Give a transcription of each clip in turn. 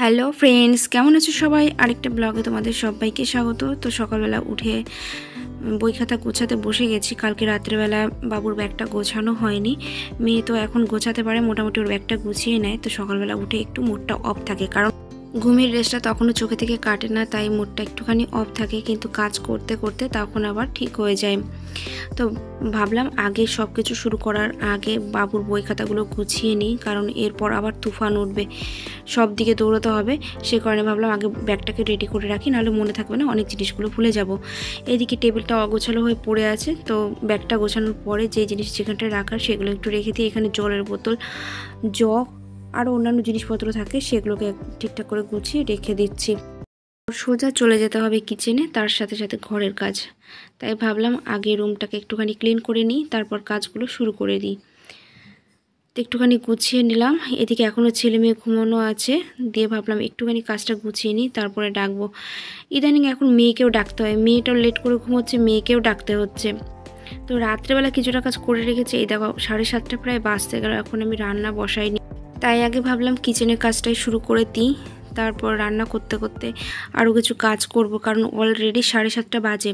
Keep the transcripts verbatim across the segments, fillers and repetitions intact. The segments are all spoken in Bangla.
হ্যালো ফ্রেন্ডস, কেমন আছো সবাই? আরেকটা ব্লগে তোমাদের সবাইকে স্বাগত। তো সকালবেলা উঠে বই খাতা গোছাতে বসে গেছি। কালকে রাত্রেবেলা বাবুর ব্যাগটা গোছানো হয়নি। মেয়ে তো এখন গোছাতে পারে, মোটামুটি ওর ব্যাগটা গুছিয়ে নেয়। তো সকালবেলা উঠে একটু মুডটা অফ থাকে, কারণ ঘুমের রেস্টটা তখনও চোখে থেকে কাটে না, তাই মুডটা একটুখানি অফ থাকে। কিন্তু কাজ করতে করতে তখন আবার ঠিক হয়ে যায়। তো ভাবলাম আগে সব কিছু শুরু করার আগে বাবুর বই খাতাগুলো গুছিয়ে নিই, কারণ এরপর আবার তুফান উঠবে, সব দিকে দৌড়াতে হবে। সে কারণে ভাবলাম আগে ব্যাগটাকে রেডি করে রাখি, নাহলে মনে থাকবে না, অনেক জিনিসগুলো ভুলে যাব। এইদিকে টেবিলটা অগোছালো হয়ে পড়ে আছে, তো ব্যাগটা গোছানোর পরে যে জিনিস যেখানটায় রাখার সেগুলো একটু রেখে দিই। এখানে জলের বোতল, জগ আরও অন্যান্য জিনিসপত্র থাকে, সেগুলোকে ঠিকঠাক করে গুছিয়ে রেখে দিচ্ছি। সোজা চলে যেতে হবে কিচেনে, তার সাথে সাথে ঘরের কাজ। তাই ভাবলাম আগে রুমটাকে একটুখানি ক্লিন করে নিই, তারপর কাজগুলো শুরু করে দিই। তো একটুখানি গুছিয়ে নিলাম। এদিকে এখনও ছেলে মেয়ে ঘুমানো আছে, দিয়ে ভাবলাম একটুখানি কাজটা গুছিয়ে নিই, তারপরে ডাকবো। ইদানিং এখন মেয়েকেও ডাকতে হয়, মেয়েটাও লেট করে ঘুমোচ্ছে, মেয়েকেও ডাকতে হচ্ছে। তো রাত্রেবেলা কিছুটা কাজ করে রেখেছি। এই দেখো সাড়ে সাতটা প্রায় বাজতে গেল, এখন আমি রান্না বসাইনি। তাই আগে ভাবলাম কিচেনের কাজটাই শুরু করে দিই, তারপর রান্না করতে করতে আরও কিছু কাজ করব, কারণ অলরেডি সাড়ে সাতটা বাজে।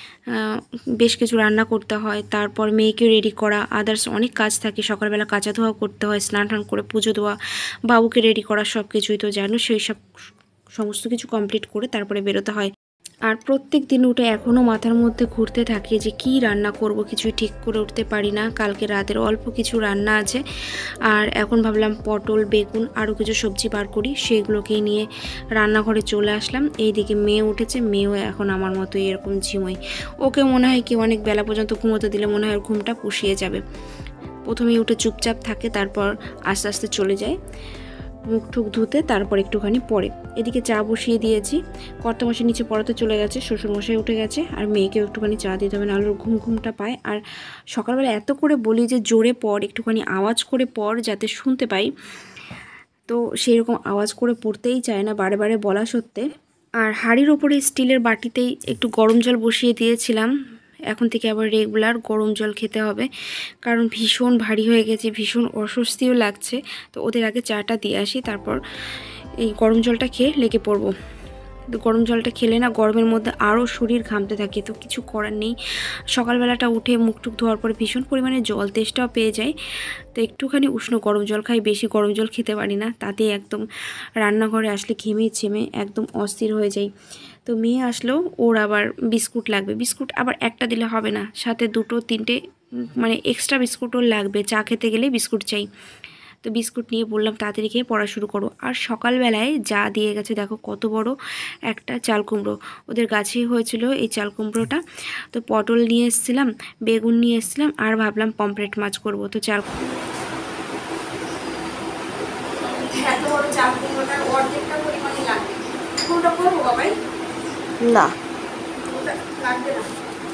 বেশ কিছু রান্না করতে হয়, তারপর মেয়েকে রেডি করা, আদার্স অনেক কাজ থাকে। সকালবেলা কাচা ধোয়া করতে হয়, স্নান টান করে পুজো দেওয়া, বাবুকে রেডি করা, সব কিছুই তো জানো। সেই সব সমস্ত কিছু কমপ্লিট করে তারপরে বেরোতে হয়। আর প্রত্যেক দিন উঠে এখনও মাথার মধ্যে ঘুরতে থাকে যে কি রান্না করব, কিছুই ঠিক করে উঠতে পারি না। কালকে রাতের অল্প কিছু রান্না আছে, আর এখন ভাবলাম পটল, বেগুন আরও কিছু সবজি বার করি, সেগুলোকে নিয়ে রান্নাঘরে চলে আসলাম। এইদিকে মেয়ে উঠেছে, মেয়েও এখন আমার মতো এরকম ঝিমোয়। ওকে মনে হয় কি অনেক বেলা পর্যন্ত ঘুমোতে দিলে মনে হয় ঘুমটা পুষিয়ে যাবে। প্রথমেই উঠে চুপচাপ থাকে, তারপর আস্তে আস্তে চলে যায় মুখ টুক ধুতে, তারপর একটুখানি পরে। এদিকে চা বসিয়ে দিয়েছি। কর্তামশাই নিচে পড়াতে চলে গেছে, শ্বশুরমশাই উঠে গেছে, আর মেয়েকেও একটুখানি চা দিতে হবে, নাহলে ঘুম ঘুমটা পায়। আর সকালবেলা এত করে বলি যে জোরে পড়, একটুখানি আওয়াজ করে পড়, যাতে শুনতে পাই। তো সেই রকম আওয়াজ করে পড়তেই চায় না, বারে বারে বলা সত্ত্বে। আর হাঁড়ির ওপরে স্টিলের বাটিতেই একটু গরম জল বসিয়ে দিয়েছিলাম। এখন থেকে আবার রেগুলার গরম জল খেতে হবে, কারণ ভীষণ ভারী হয়ে গেছে, ভীষণ অস্বস্তিও লাগছে। তো ওদের আগে চাটা দিয়ে আসি, তারপর এই গরম জলটা খেয়ে লেগে পড়বো। তো গরম জলটা খেলে না গরমের মধ্যে আরও শরীর ঘামতে থাকে, তো কিছু করার নেই। সকালবেলাটা উঠে মুখ টুক ধোয়ার পরে ভীষণ পরিমাণে জল তেষ্টাও পেয়ে যায়, তো একটুখানি উষ্ণ গরম জল খাই, বেশি গরম জল খেতে পারি না। তাতেই একদম রান্নাঘরে আসলে ঘেমে ছেমে একদম অস্থির হয়ে যাই। তো মেয়ে আসলেও ওর আবার বিস্কুট লাগবে, বিস্কুট আবার একটা দিলে হবে না, সাথে দুটো তিনটে মানে এক্সট্রা বিস্কুটও লাগবে, চা খেতে গেলেই বিস্কুট চাই। তো বিস্কুট নিয়ে বললাম তাড়াতাড়ি খেয়ে পড়া শুরু করো। আর সকালবেলায় যা দিয়ে গেছে দেখো, কত বড় একটা চাল কুমড়ো, ওদের গাছেই হয়েছিল এই চাল কুমড়োটা। তো পটল নিয়ে এসেছিলাম, বেগুন নিয়ে এসেছিলাম, আর ভাবলাম পমফ্রেট মাছ করব। তো চাল এত বড় চাল কুমড়োটার অর্ধেকটা পরিমাণে লাগবে। কোনটা করবো বাবাই? না লাগবে না।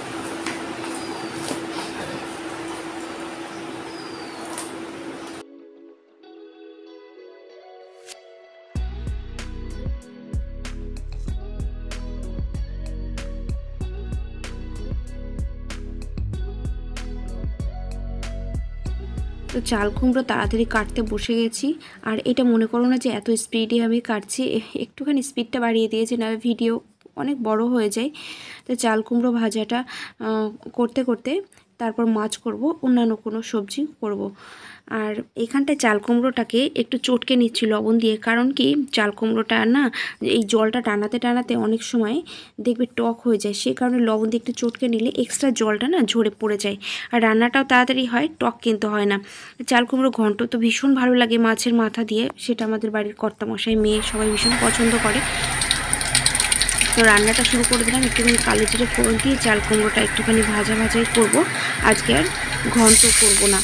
তো চাল কুমড়ো তাড়াতাড়ি কাটতে বসে গেছি। আর এটা মনে করো না যে এত স্পিডে আমি কাটছি, একটুখানি স্পিডটা বাড়িয়ে দিয়েছি, না ভিডিও অনেক বড় হয়ে যায়। তো চাল কুমড়ো ভাজাটা করতে করতে তারপর মাছ করব, অন্যান্য কোনো সবজি করব। আর এখানটায় চাল কুমড়োটাকে একটু চটকে নিচ্ছি লবণ দিয়ে, কারণ কি চাল কুমড়োটা না এই জলটা টানাতে টানাতে অনেক সময় দেখবে টক হয়ে যায়, সেই কারণে লবণ দিয়ে একটু চটকে নিলে এক্সট্রা জলটা না ঝরে পড়ে যায়, আর রান্নাটাও তাড়াতাড়ি হয়, টক কিন্তু হয় না। চাল কুমড়ো ঘন্ট তো ভীষণ ভালো লাগে মাছের মাথা দিয়ে, সেটা আমাদের বাড়ির কর্তামশাই মেয়ে সবাই ভীষণ পছন্দ করে। তো রান্নাটা শুরু করে দিলাম, একটুখানি কালো জিরে ফোড়ন দিয়ে চাল কুমড়োটা একটুখানি ভাজা ভাজাই করব, আজকে আর ঘন্ট করব না।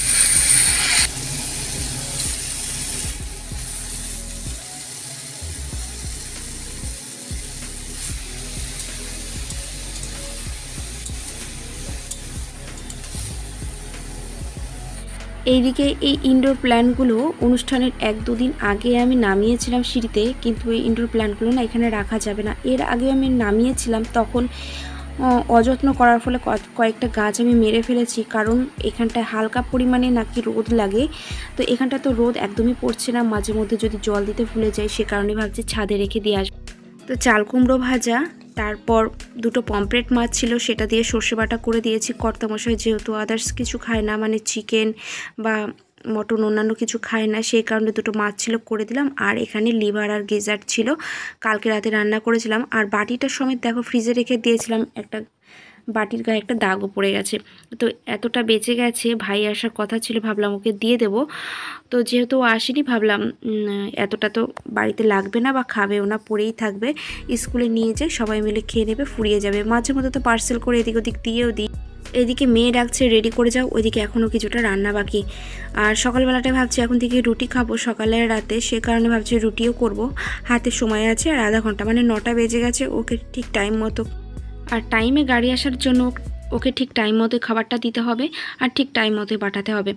এইদিকে এই ইনডোর প্ল্যান্টগুলো অনুষ্ঠানের এক দুদিন আগে আমি নামিয়েছিলাম সিঁড়িতে, কিন্তু এই ইনডোর প্ল্যান্টগুলো না এখানে রাখা যাবে না। এর আগে আমি নামিয়েছিলাম, তখন অযত্ন করার ফলে কয়েকটা গাছ আমি মেরে ফেলেছি, কারণ এখানটায় হালকা পরিমাণে নাকি রোদ লাগে। তো এখানটা তো রোদ একদমই পড়ছে না, মাঝে মধ্যে যদি জল দিতে ভুলে যাই, সে কারণে ভাবছি ছাদে রেখে দিয়ে আসবো। তো চাল কুমড়ো ভাজা, তারপর দুটো পমফ্রেট মাছ ছিল, সেটা দিয়ে সর্ষে বাটা করে দিয়েছি। কর্তামশাই যেহেতু আদার্স কিছু খায় না, মানে চিকেন বা মটন অন্যান্য কিছু খায় না, সেই কারণে দুটো মাছ ছিল করে দিলাম। আর এখানে লিভার আর গেজার ছিল, কালকে রাতে রান্না করেছিলাম। আর বাটিটার সময় দেখো ফ্রিজে রেখে দিয়েছিলাম, একটা বাটির গায়ে একটা দাগও পড়ে গেছে। তো এতটা বেঁচে গেছে, ভাই আসার কথা ছিল, ভাবলাম ওকে দিয়ে দেবো। তো যেহেতু ও আসেনি, ভাবলাম এতটা তো বাড়িতে লাগবে না বা খাবেও না, পড়েই থাকবে, স্কুলে নিয়ে যাই, সবাই মিলে খেয়ে নেবে, ফুরিয়ে যাবে। মাঝে মধ্যে তো পার্সেল করে এদিক ওদিক দিয়েও দিই। এদিকে মেয়ে ডাকছে রেডি করে যাও, ওইদিকে এখনও কিছুটা রান্না বাকি। আর সকালবেলাটায় ভাবছি এখন থেকে রুটি খাবো, সকালে রাতে, সে কারণে ভাবছি রুটিও করব। হাতে সময় আছে আর আধা ঘন্টা, মানে নটা বেজে গেছে। ওকে ঠিক টাইম মতো, আর টাইমে গাড়ি আসার জন্য ওকে ঠিক টাইম মতো খাবারটা দিতে হবে, আর ঠিক টাইম মতো পাঠাতে হবে,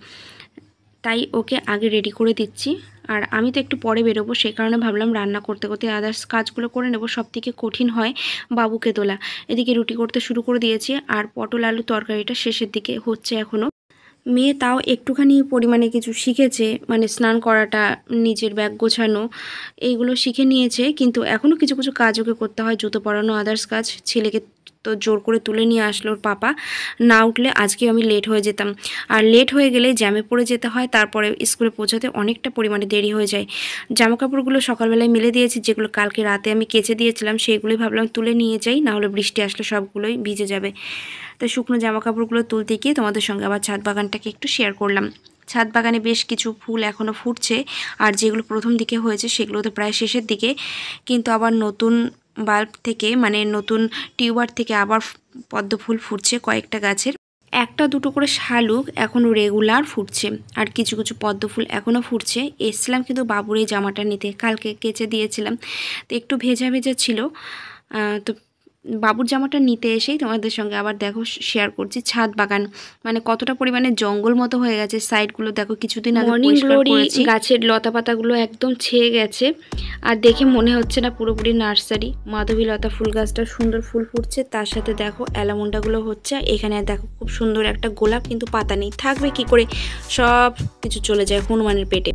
তাই ওকে আগে রেডি করে দিচ্ছি। আর আমি তো একটু পরে বেরোবো, সেই কারণে ভাবলাম রান্না করতে করতে আদার্স কাজগুলো করে নেব। সব থেকে কঠিন হয় বাবুকে তোলা। এদিকে রুটি করতে শুরু করে দিয়েছি, আর পটল আলু তরকারিটা শেষের দিকে হচ্ছে এখনও। মেয়ে তাও একটুখানি পরিমাণে কিছু শিখেছে, মানে স্নান করাটা, নিজের ব্যাগ গোছানো, এইগুলো শিখে নিয়েছে। কিন্তু এখনও কিছু কিছু কাজ ওকে করতে হয়, জুতো পরানো, আদার্স কাজ। ছেলেকে তো জোর করে তুলে নিয়ে আসলো ওর পাপা, না উঠলে আজকে আমি লেট হয়ে যেতাম। আর লেট হয়ে গেলে জ্যামে পড়ে যেতে হয়, তারপরে স্কুলে পৌঁছাতে অনেকটা পরিমাণে দেরি হয়ে যায়। জামা কাপড়গুলো সকালবেলায় মেলে দিয়েছি, যেগুলো কালকে রাতে আমি কেচে দিয়েছিলাম, সেইগুলোই ভাবলাম তুলে নিয়ে যাই, নাহলে বৃষ্টি আসলে সবগুলোই ভিজে যাবে। তো শুকনো জামা কাপড়গুলো তুলতে গিয়ে তোমাদের সঙ্গে আবার ছাদ বাগানটাকে একটু শেয়ার করলাম। ছাদ বাগানে বেশ কিছু ফুল এখনও ফুটছে, আর যেগুলো প্রথম দিকে হয়েছে সেগুলো তো প্রায় শেষের দিকে। কিন্তু আবার নতুন বাল্ব থেকে, মানে নতুন টিউবার থেকে আবার পদ্ম ফুল ফুটছে কয়েকটা গাছের। একটা দুটো করে শালুক এখনও রেগুলার ফুটছে, আর কিছু কিছু পদ্ম ফুল এখনও ফুটছে। এসছিলাম কিন্তু বাবুর এই জামাটা নিতে, কালকে কেচে দিয়েছিলাম, তো একটু ভেজা ভেজা ছিল। তো বাবুর জামাটা নিতে এসেই তোমাদের সঙ্গে আবার দেখো শেয়ার করছি ছাদ বাগান, মানে কতটা পরিমাণে জঙ্গল মতো হয়ে গেছে। সাইডগুলো দেখো কিছুদিন আগে পরিষ্কার করেছি, গাছের লতা পাতাগুলো একদম ছেয়ে গেছে, আর দেখে মনে হচ্ছে না পুরোপুরি নার্সারি। মাধবীলতা ফুল গাছটা সুন্দর ফুল ফুটছে, তার সাথে দেখো অ্যালামন্ডাগুলো হচ্ছে। এখানে দেখো খুব সুন্দর একটা গোলাপ, কিন্তু পাতা নেই, থাকবে কি করে, সব কিছু চলে যায় হনুমানের পেটে।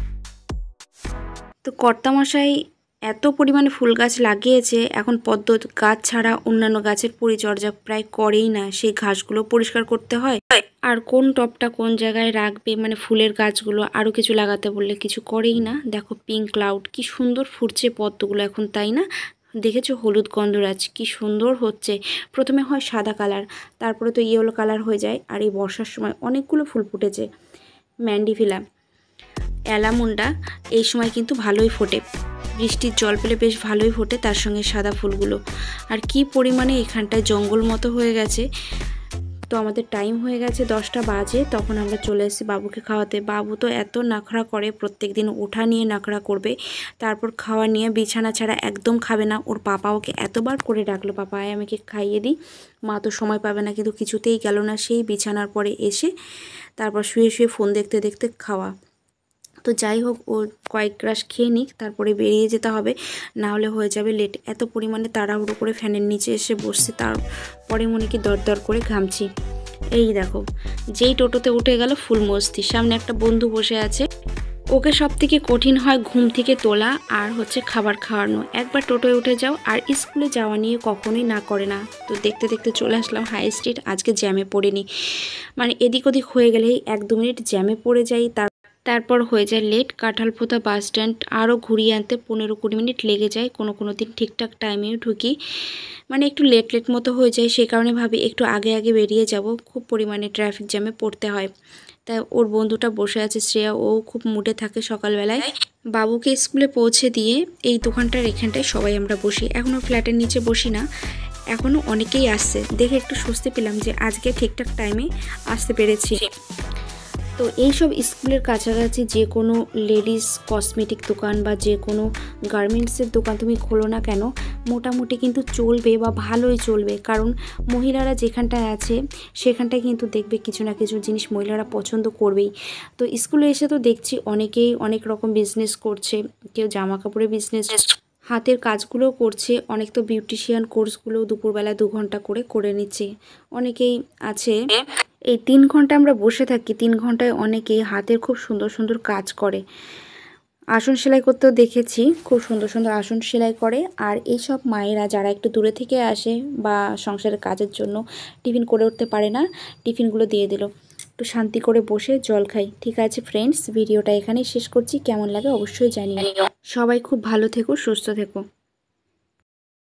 তো কর্তামশাই এত পরিমাণে ফুল গাছ লাগিয়েছে, এখন পদ্ম গাছ ছাড়া অন্যান্য গাছের পরিচর্যা প্রায় করেই না। সেই ঘাসগুলো পরিষ্কার করতে হয়, আর কোন টবটা কোন জায়গায় রাখবে, মানে ফুলের গাছগুলো আরও কিছু লাগাতে বললে কিছু করেই না। দেখো পিঙ্ক ক্লাউড কি সুন্দর ফুটছে পদ্মগুলো এখন, তাই না? দেখেছো হলুদ গন্ধরাজ কি সুন্দর হচ্ছে। প্রথমে হয় সাদা কালার, তারপরে তো ইয়েলো কালার হয়ে যায়। আর এই বর্ষার সময় অনেকগুলো ফুল ফুটেছে। ম্যান্ডিভিলা, অ্যালামন্ডা এই সময় কিন্তু ভালোই ফোটে, বৃষ্টির জল পেলে বেশ ভালোই ফোটে, তার সঙ্গে সাদা ফুলগুলো। আর কি পরিমাণে এখানটায় জঙ্গল মতো হয়ে গেছে। তো আমাদের টাইম হয়ে গেছে দশটা বাজে, তখন আমরা চলে এসেছি বাবুকে খাওয়াতে। বাবু তো এত নাখড়া করে, প্রত্যেক দিন ওঠা নিয়ে নাখড়া করবে, তারপর খাওয়া নিয়ে, বিছানা ছাড়া একদম খাবে না। ওর পাপা ওকে এতবার করে ডাকলো, পাপা আয় আমাকে খাইয়ে দিই। মা তো সময় পাবে না, কিন্তু কিছুতেই গেল না। সেই বিছানার পরে এসে তারপর শুয়ে শুয়ে ফোন দেখতে দেখতে খাওয়া। তো যাই হোক, ও কয়েক গ্রাস খেয়ে নিক, তারপরে বেরিয়ে যেতে হবে, না হলে হয়ে যাবে লেট। এত পরিমাণে তাড়াহুড়ো করে ফ্যানের নিচে এসে বসছি, তারপরে মনে কি দর দর করে ঘামছি। এই দেখো, যেই টোটোতে উঠে গেল ফুল মস্তি, সামনে একটা বন্ধু বসে আছে। ওকে সব থেকে কঠিন হয় ঘুম থেকে তোলা আর হচ্ছে খাবার খাওয়ানো। একবার টোটোয় উঠে যাও আর স্কুলে যাওয়া নিয়ে কখনোই না করে না। তো দেখতে দেখতে চলে আসলাম হাই স্ট্রিট। আজকে জ্যামে পড়িনি, মানে এদিক ওদিক হয়ে গেলেই এক দু মিনিট জ্যামে পড়ে যাই, তার তারপর হয়ে যায় লেট। কাঁঠালপোতা বাস স্ট্যান্ড আরও ঘুরিয়ে আনতে পনেরো কুড়ি মিনিট লেগে যায়, কোনো কোনো দিন ঠিকঠাক টাইমেও ঢুকি, মানে একটু লেট লেট মতো হয়ে যায়। সেই কারণে ভাবি একটু আগে আগে বেরিয়ে যাব, খুব পরিমাণে ট্রাফিক জ্যামে পড়তে হয়। তাই ওর বন্ধুটা বসে আছে শ্রেয়া, ও খুব মুডে থাকে সকালবেলায়। বাবুকে স্কুলে পৌঁছে দিয়ে এই দোকানটার এখানটায় সবাই আমরা বসি। এখনও ফ্ল্যাটের নিচে বসি না, এখনও অনেকেই আসছে, দেখে একটু স্বস্তি পেলাম যে আজকে ঠিকঠাক টাইমে আসতে পেরেছি। তো এইসব স্কুলের কাছাকাছি যে কোনো লেডিস কসমেটিক দোকান বা যে কোনো গার্মেন্টসের দোকান তুমি খোলো না কেন, মোটামুটি কিন্তু চলবে বা ভালোই চলবে। কারণ মহিলারা যেখানটায় আছে সেখানটায় কিন্তু দেখবে কিছু না কিছু জিনিস মহিলারা পছন্দ করবেই। তো স্কুলে এসে তো দেখছি অনেকেই অনেক রকম বিজনেস করছে, কেউ জামা কাপড়ের বিজনেস হাতের কাজগুলো করছে, অনেক তো বিউটিশিয়ান কোর্সগুলো দুপুরবেলা দু ঘন্টা করে করে নিচ্ছে। অনেকেই আছে এই তিন ঘন্টা আমরা বসে থাকি, তিন ঘন্টায় অনেকেই হাতের খুব সুন্দর সুন্দর কাজ করে। আসন সেলাই করতেও দেখেছি, খুব সুন্দর সুন্দর আসন সেলাই করে। আর এইসব মায়েরা যারা একটু দূরে থেকে আসে বা সংসারের কাজের জন্য টিফিন করে উঠতে পারে না, টিফিনগুলো দিয়ে দিল, একটু শান্তি করে বসে জল খাই। ঠিক আছে ফ্রেন্ডস, ভিডিওটা এখানেই শেষ করছি। কেমন লাগে অবশ্যই জানিও। সবাই খুব ভালো থেকো, সুস্থ থেকো।